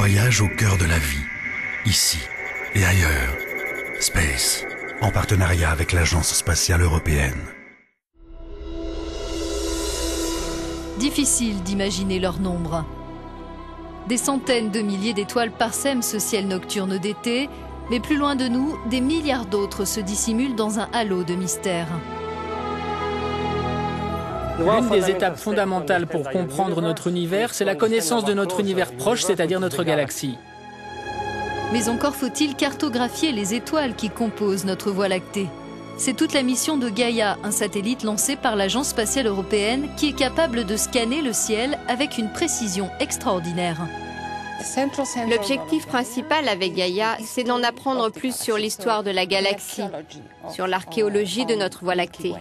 voyage au cœur de la vie, ici et ailleurs. Space, en partenariat avec l'Agence spatiale européenne. Difficile d'imaginer leur nombre. Des centaines de milliers d'étoiles parsèment ce ciel nocturne d'été, mais plus loin de nous, des milliards d'autres se dissimulent dans un halo de mystère. L'une des étapes fondamentales pour comprendre notre univers, c'est la connaissance de notre univers proche, c'est-à-dire notre galaxie. Mais encore faut-il cartographier les étoiles qui composent notre Voie lactée. C'est toute la mission de Gaia, un satellite lancé par l'Agence spatiale européenne qui est capable de scanner le ciel avec une précision extraordinaire. L'objectif principal avec Gaia, c'est d'en apprendre plus sur l'histoire de la galaxie, sur l'archéologie de notre Voie lactée.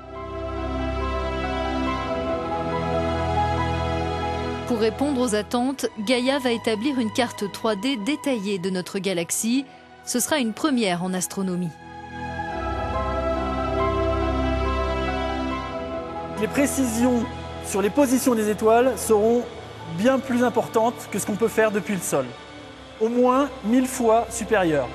Pour répondre aux attentes, Gaia va établir une carte 3D détaillée de notre galaxie. Ce sera une première en astronomie. Les précisions sur les positions des étoiles seront bien plus importantes que ce qu'on peut faire depuis le sol. Au moins 1000 fois supérieures.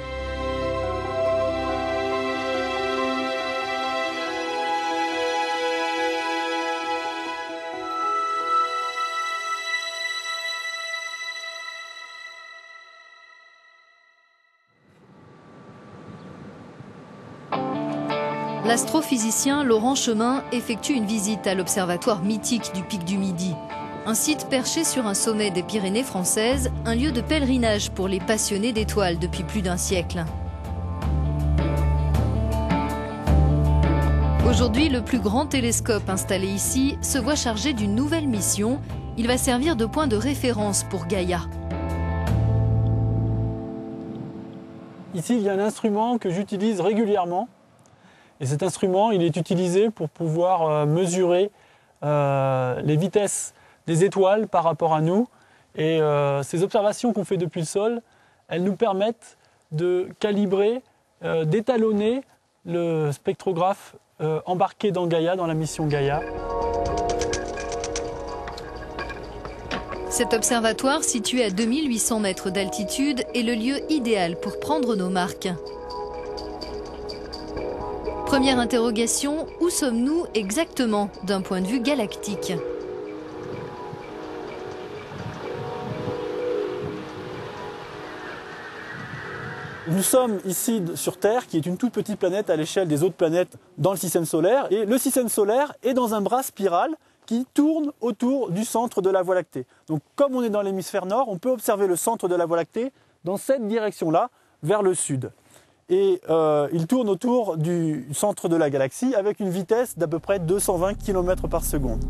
L'astrophysicien Laurent Chemin effectue une visite à l'observatoire mythique du Pic du Midi. Un site perché sur un sommet des Pyrénées françaises, un lieu de pèlerinage pour les passionnés d'étoiles depuis plus d'un siècle. Aujourd'hui, le plus grand télescope installé ici se voit chargé d'une nouvelle mission. Il va servir de point de référence pour Gaia. Ici, il y a un instrument que j'utilise régulièrement. Et cet instrument, il est utilisé pour pouvoir mesurer les vitesses des étoiles par rapport à nous. Et ces observations qu'on fait depuis le sol, elles nous permettent de calibrer, d'étalonner le spectrographe embarqué dans Gaia, dans la mission Gaia. Cet observatoire, situé à 2800 mètres d'altitude, est le lieu idéal pour prendre nos marques. Première interrogation, où sommes-nous exactement d'un point de vue galactique ? Nous sommes ici sur Terre, qui est une toute petite planète à l'échelle des autres planètes dans le système solaire. Et le système solaire est dans un bras spiral qui tourne autour du centre de la Voie lactée. Donc comme on est dans l'hémisphère nord, on peut observer le centre de la Voie lactée dans cette direction-là, vers le sud. Et il tourne autour du centre de la galaxie avec une vitesse d'à peu près 220 km par seconde.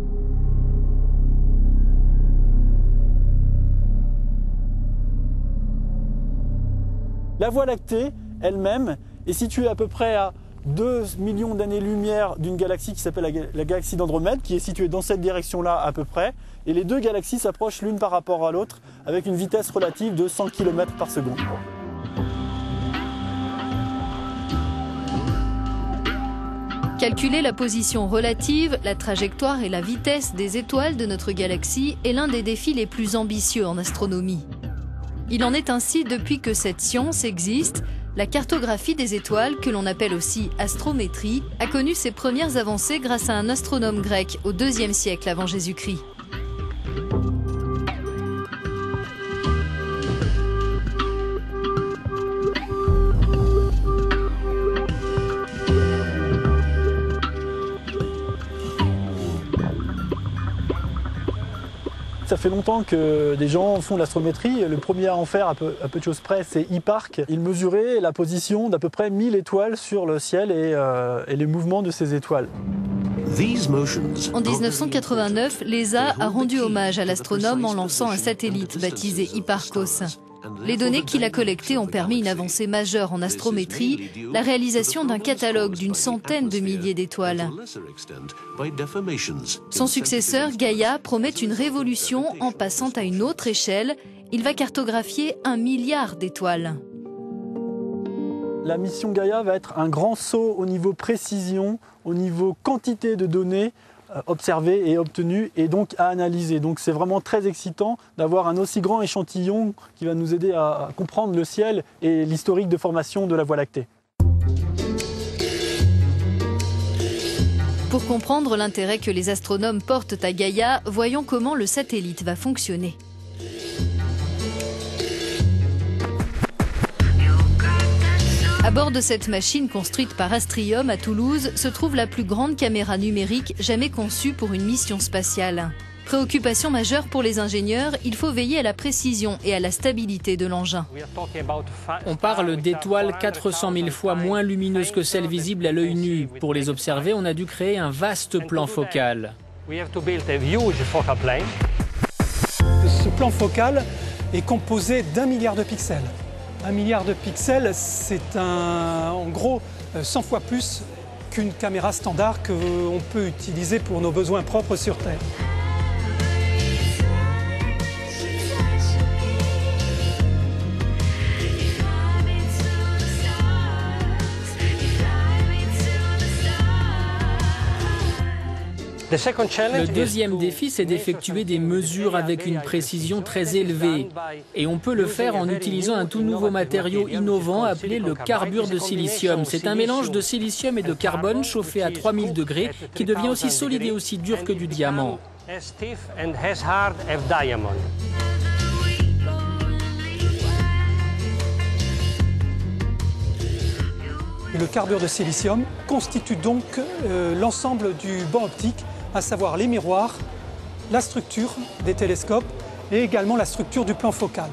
La Voie lactée elle-même est située à peu près à 2 millions d'années-lumière d'une galaxie qui s'appelle la galaxie d'Andromède, qui est située dans cette direction-là à peu près. Et les deux galaxies s'approchent l'une par rapport à l'autre avec une vitesse relative de 100 km par seconde. Calculer la position relative, la trajectoire et la vitesse des étoiles de notre galaxie est l'un des défis les plus ambitieux en astronomie. Il en est ainsi depuis que cette science existe. La cartographie des étoiles, que l'on appelle aussi astrométrie, a connu ses premières avancées grâce à un astronome grec au IIe siècle avant Jésus-Christ. Ça fait longtemps que des gens font de l'astrométrie. Le premier à en faire, à peu de choses près, c'est Hipparque. Il mesurait la position d'à peu près 1000 étoiles sur le ciel et les mouvements de ces étoiles. En 1989, l'ESA a rendu hommage à l'astronome en lançant un satellite baptisé Hipparcos. Les données qu'il a collectées ont permis une avancée majeure en astrométrie, la réalisation d'un catalogue d'une centaine de milliers d'étoiles. Son successeur, Gaia, promet une révolution en passant à une autre échelle. Il va cartographier 1 milliard d'étoiles. La mission Gaia va être un grand saut au niveau précision, au niveau quantité de données. observés et obtenus et donc à analyser. Donc c'est vraiment très excitant d'avoir un aussi grand échantillon qui va nous aider à comprendre le ciel et l'historique de formation de la Voie lactée. Pour comprendre l'intérêt que les astronomes portent à Gaïa, voyons comment le satellite va fonctionner. À bord de cette machine construite par Astrium à Toulouse se trouve la plus grande caméra numérique jamais conçue pour une mission spatiale. Préoccupation majeure pour les ingénieurs, il faut veiller à la précision et à la stabilité de l'engin. On parle d'étoiles 400 000 fois moins lumineuses que celles visibles à l'œil nu. Pour les observer, on a dû créer un vaste plan focal. Ce plan focal est composé d'1 milliard de pixels. 1 milliard de pixels, c'est en gros 100 fois plus qu'une caméra standard qu'on peut utiliser pour nos besoins propres sur Terre. Le deuxième défi, c'est d'effectuer des mesures avec une précision très élevée. Et on peut le faire en utilisant un tout nouveau matériau innovant appelé le carbure de silicium. C'est un mélange de silicium et de carbone chauffé à 3000 degrés qui devient aussi solide et aussi dur que du diamant. Le carbure de silicium constitue donc l'ensemble du banc optique, à savoir les miroirs, la structure des télescopes et également la structure du plan focal.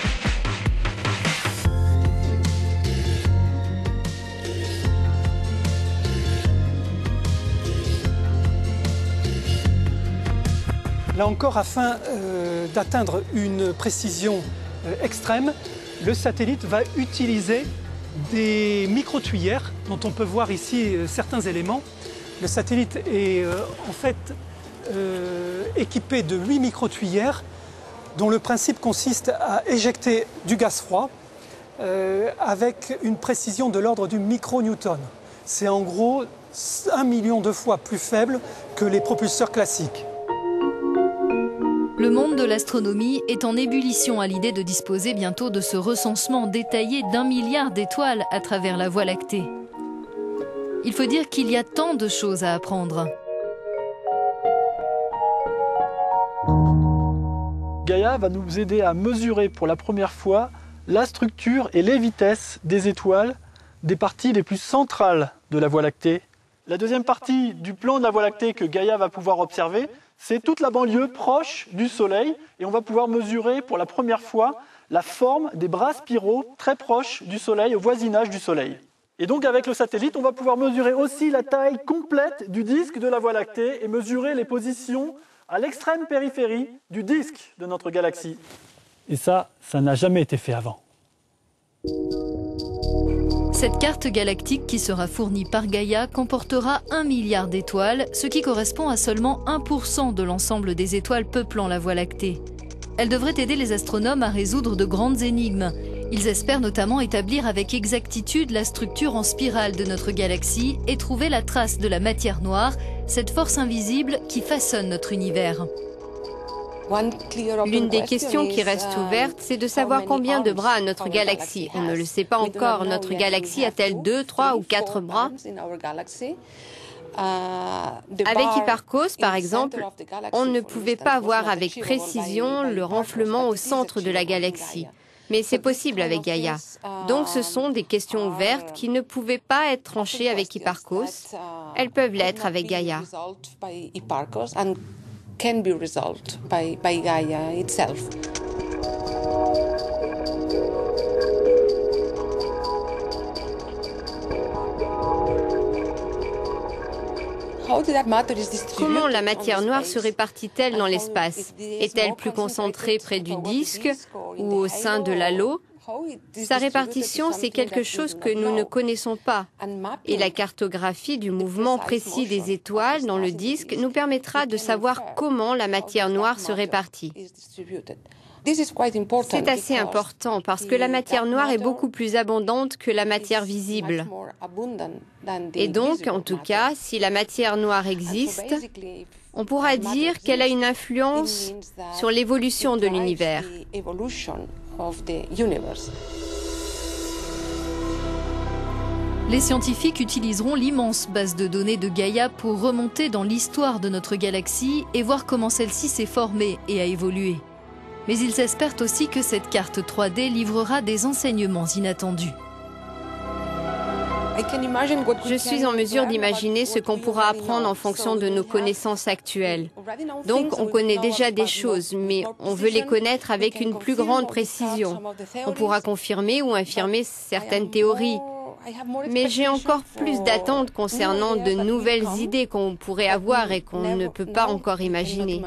Là encore, afin d'atteindre une précision extrême, le satellite va utiliser des micro-tuyères dont on peut voir ici certains éléments. Le satellite est en fait équipé de 8 micro-tuyères dont le principe consiste à éjecter du gaz froid avec une précision de l'ordre du micronewton. C'est en gros 1 million de fois plus faible que les propulseurs classiques. Le monde de l'astronomie est en ébullition à l'idée de disposer bientôt de ce recensement détaillé d'1 milliard d'étoiles à travers la Voie lactée. Il faut dire qu'il y a tant de choses à apprendre. Gaïa va nous aider à mesurer pour la première fois la structure et les vitesses des étoiles des parties les plus centrales de la Voie lactée. La deuxième partie du plan de la Voie lactée que Gaïa va pouvoir observer, c'est toute la banlieue proche du Soleil et on va pouvoir mesurer pour la première fois la forme des bras spiraux très proches du Soleil, au voisinage du Soleil. Et donc avec le satellite, on va pouvoir mesurer aussi la taille complète du disque de la Voie lactée et mesurer les positions à l'extrême périphérie du disque de notre galaxie. Et ça n'a jamais été fait avant. Cette carte galactique qui sera fournie par Gaïa comportera 1 milliard d'étoiles, ce qui correspond à seulement 1% de l'ensemble des étoiles peuplant la Voie lactée. Elle devrait aider les astronomes à résoudre de grandes énigmes. Ils espèrent notamment établir avec exactitude la structure en spirale de notre galaxie et trouver la trace de la matière noire, cette force invisible qui façonne notre univers. L'une des questions qui reste ouverte, c'est de savoir combien de bras a notre galaxie. On ne le sait pas encore. Notre galaxie a-t-elle 2, 3 ou 4 bras ? Avec Hipparcos, par exemple, on ne pouvait pas voir avec précision le renflement au centre de la galaxie. Mais c'est possible avec Gaïa. Donc ce sont des questions ouvertes qui ne pouvaient pas être tranchées avec Hipparcos. Elles peuvent l'être avec Gaïa. Can be resolved by Gaia itself. Comment la matière noire se répartit-elle dans l'espace? Est-elle plus concentrée près du disque ou au sein de l'halo? Sa répartition, c'est quelque chose que nous ne connaissons pas. Et la cartographie du mouvement précis des étoiles dans le disque nous permettra de savoir comment la matière noire se répartit. C'est assez important parce que la matière noire est beaucoup plus abondante que la matière visible. Et donc, en tout cas, si la matière noire existe, on pourra dire qu'elle a une influence sur l'évolution de l'univers. Les scientifiques utiliseront l'immense base de données de Gaïa pour remonter dans l'histoire de notre galaxie et voir comment celle-ci s'est formée et a évolué. Mais ils espèrent aussi que cette carte 3D livrera des enseignements inattendus. Je suis en mesure d'imaginer ce qu'on pourra apprendre en fonction de nos connaissances actuelles. Donc, on connaît déjà des choses, mais on veut les connaître avec une plus grande précision. On pourra confirmer ou infirmer certaines théories. Mais j'ai encore plus d'attentes concernant de nouvelles idées qu'on pourrait avoir et qu'on ne peut pas encore imaginer.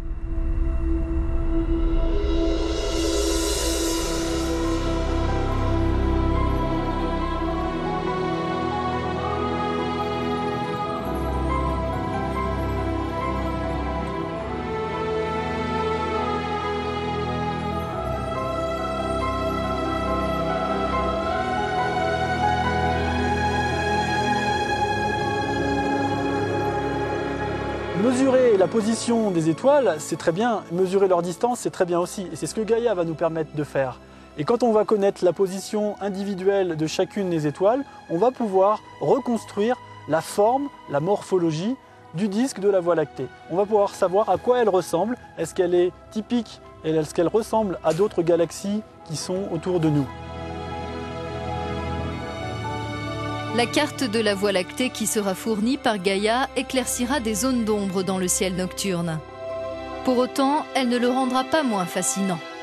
Mesurer la position des étoiles, c'est très bien. Mesurer leur distance, c'est très bien aussi. Et c'est ce que Gaïa va nous permettre de faire. Et quand on va connaître la position individuelle de chacune des étoiles, on va pouvoir reconstruire la forme, la morphologie du disque de la Voie lactée. On va pouvoir savoir à quoi elle ressemble. Est-ce qu'elle est typique? Est-ce qu'elle ressemble à d'autres galaxies qui sont autour de nous? La carte de la Voie lactée qui sera fournie par Gaïa éclaircira des zones d'ombre dans le ciel nocturne. Pour autant, elle ne le rendra pas moins fascinant.